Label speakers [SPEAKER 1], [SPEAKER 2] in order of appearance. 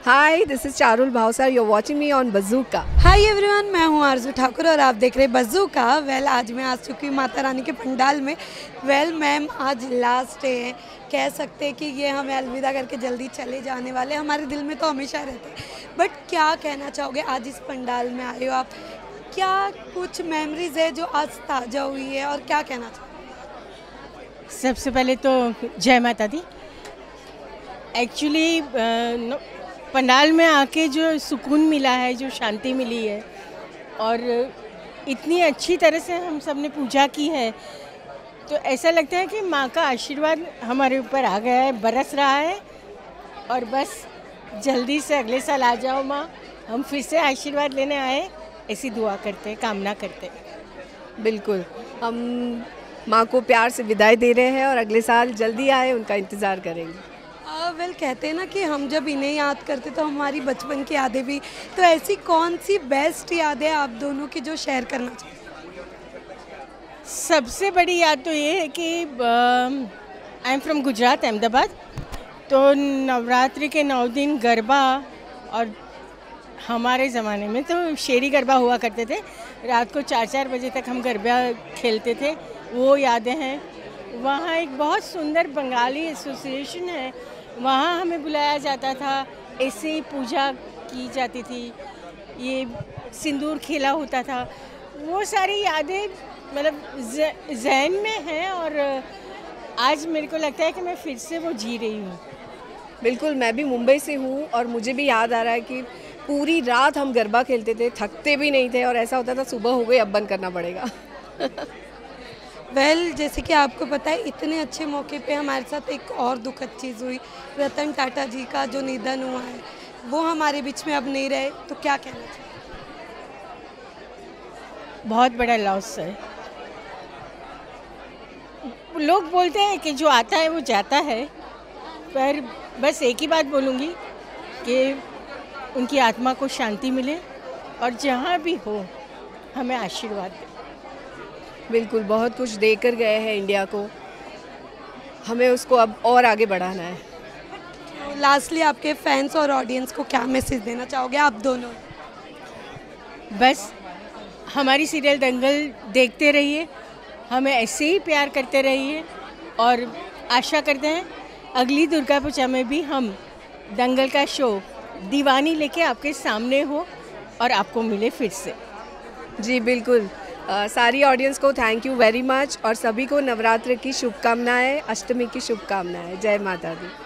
[SPEAKER 1] Hi, this is Charul Bhavsar, you are watching me on Bazooka.
[SPEAKER 2] Hi everyone, मैं हूँ आरजू ठाकुर और आप देख रहे हैं बज़ूका। आज मैं आ चुकी हूँ माता रानी के पंडाल में। मैम आज लास्ट डे है, कह सकते हैं कि ये हमें अलविदा करके जल्दी चले जाने वाले। हमारे दिल में तो हमेशा रहते हैं, बट क्या कहना चाहोगे, आज इस पंडाल में आए हो आप, क्या कुछ मेमोरीज है जो आज ताज़ा हुई है और क्या कहना चाहोगे?
[SPEAKER 3] सबसे पहले तो जय माता दी। एक्चुअली पंडाल में आके जो सुकून मिला है, जो शांति मिली है और इतनी अच्छी तरह से हम सब ने पूजा की है, तो ऐसा लगता है कि माँ का आशीर्वाद हमारे ऊपर आ गया है, बरस रहा है। और बस जल्दी से अगले साल आ जाओ माँ, हम फिर से आशीर्वाद लेने आए, ऐसी दुआ करते, कामना करते।
[SPEAKER 1] बिल्कुल, हम माँ को प्यार से विदाई दे रहे हैं और अगले साल जल्दी आए, उनका इंतज़ार करेंगे।
[SPEAKER 2] कहते हैं ना कि हम जब इन्हें याद करते तो हमारी बचपन की यादें भी, तो ऐसी कौन सी बेस्ट यादें आप दोनों की जो शेयर करना चाहते?
[SPEAKER 3] सबसे बड़ी याद तो ये है कि I am from Gujarat, Ahmedabad. तो नवरात्रि के 9 दिन गरबा, और हमारे ज़माने में तो शेरी गरबा हुआ करते थे, रात को 4-4 बजे तक हम गरबा खेलते थे, वो यादें हैं। वहाँ एक बहुत सुंदर बंगाली एसोसिएशन है, वहाँ हमें बुलाया जाता था, ऐसे ही पूजा की जाती थी, ये सिंदूर खेला होता था। वो सारी यादें मतलब ज़हन में हैं और आज मेरे को लगता है कि मैं फिर से वो जी रही हूँ।
[SPEAKER 1] बिल्कुल, मैं भी मुंबई से हूँ और मुझे भी याद आ रहा है कि पूरी रात हम गरबा खेलते थे, थकते भी नहीं थे और ऐसा होता था सुबह हो गई अब बंद करना पड़ेगा।
[SPEAKER 2] जैसे कि आपको पता है, इतने अच्छे मौके पे हमारे साथ एक और दुखद चीज़ हुई, रतन टाटा जी का जो निधन हुआ है, वो हमारे बीच में अब नहीं रहे, तो क्या कहना चाहिए?
[SPEAKER 3] बहुत बड़ा लॉस है। लोग बोलते हैं कि जो आता है वो जाता है, पर बस एक ही बात बोलूँगी कि उनकी आत्मा को शांति मिले और जहाँ भी हो हमें आशीर्वाद दें।
[SPEAKER 1] बिल्कुल, बहुत कुछ देकर गए हैं इंडिया को, हमें उसको अब और आगे बढ़ाना है।
[SPEAKER 2] तो लास्टली आपके फैंस और ऑडियंस को क्या मैसेज देना चाहोगे आप दोनों?
[SPEAKER 3] बस हमारी सीरियल दंगल देखते रहिए, हमें ऐसे ही प्यार करते रहिए और आशा करते हैं अगली दुर्गा पूजा में भी हम दंगल का शो दीवानी लेके आपके सामने हो और आपको मिले फिर से।
[SPEAKER 1] जी बिल्कुल, सारी ऑडियंस को थैंक यू वेरी मच और सभी को नवरात्र की शुभकामनाएं, अष्टमी की शुभकामनाएं। जय माता दी।